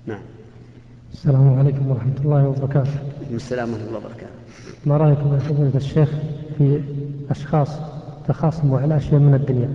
نعم. السلام عليكم ورحمة الله وبركاته. السلام ورحمة الله وبركاته. ما رأيكم يا فضيلة الشيخ في أشخاص تخاصموا على أشياء من الدنيا،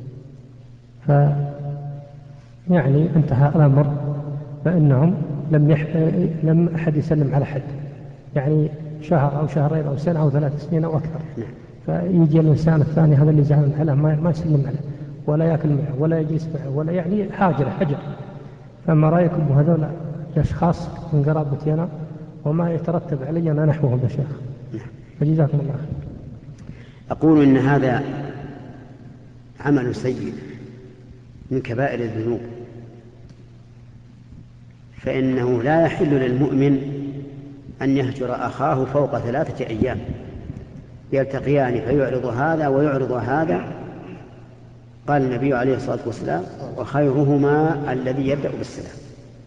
يعني انتهى الأمر فإنهم لم أحد يسلم على حد، يعني شهر أو شهرين أو سنة أو 3 سنين أو أكثر، فيجي الإنسان الثاني هذا اللي زعل عليه ما يسلم عليه ولا يأكل معه ولا يجلس معه ولا يعني حجر. فما رأيكم بهذول الأشخاص من قرابتي أنا وما يترتب علي أنا نحوهم يا شيخ؟ فجزاكم الله خير. أقول إن هذا عمل سيء من كبائر الذنوب، فإنه لا يحل للمؤمن أن يهجر أخاه فوق 3 أيام، يلتقيان فيعرض هذا ويعرض هذا. قال النبي عليه الصلاة والسلام: وخيرهما الذي يبدأ بالسلام.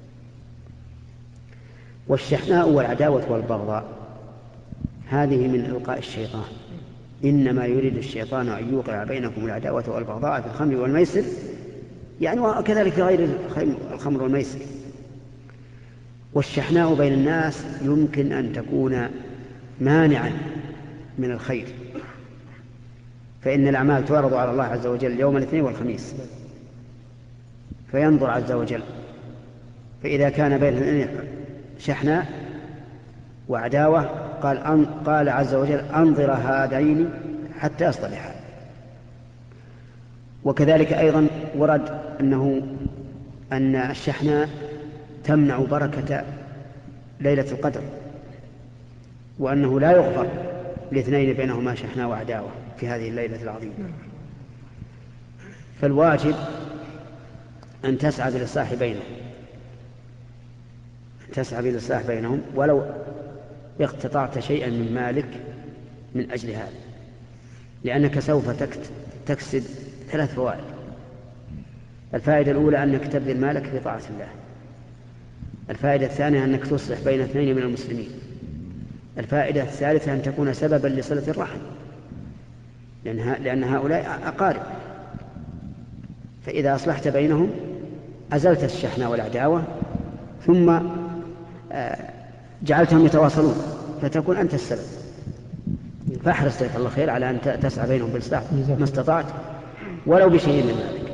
والشحناء والعداوة والبغضاء هذه من إلقاء الشيطان، إنما يريد الشيطان أن يوقع بينكم العداوة والبغضاء في الخمر والميسر، يعني وكذلك غير الخمر والميسر. والشحناء بين الناس يمكن أن تكون مانعا من الخير، فإن الأعمال تعرض على الله عز وجل يوم الاثنين والخميس، فينظر عز وجل، فإذا كان بين شحناء وعداوة قال عز وجل: أنظر هذين حتى يصطلحا. وكذلك أيضا ورد أن الشحناء تمنع بركة ليلة القدر، وأنه لا يغفر لاثنين بينهما شحناء وعداوة في هذه الليلة العظيمة. فالواجب أن تسعى بالإصلاح بينهم ولو اقتطعت شيئا من مالك من أجل هذا، لأنك سوف تكسب 3 فوائد. الفائدة الأولى أنك تبذل مالك في طاعة الله. الفائدة الثانية أنك تصلح بين 2 من المسلمين. الفائدة الثالثة أن تكون سببا لصلة الرحم، لأن هؤلاء أقارب، فإذا أصلحت بينهم أزلت الشحنة والعداوة، ثم جعلتهم يتواصلون، فتكون أنت السبب. فاحرص جزاك الله خير على أن تسعى بينهم بالإصلاح ما استطعت ولو بشيء من ذلك.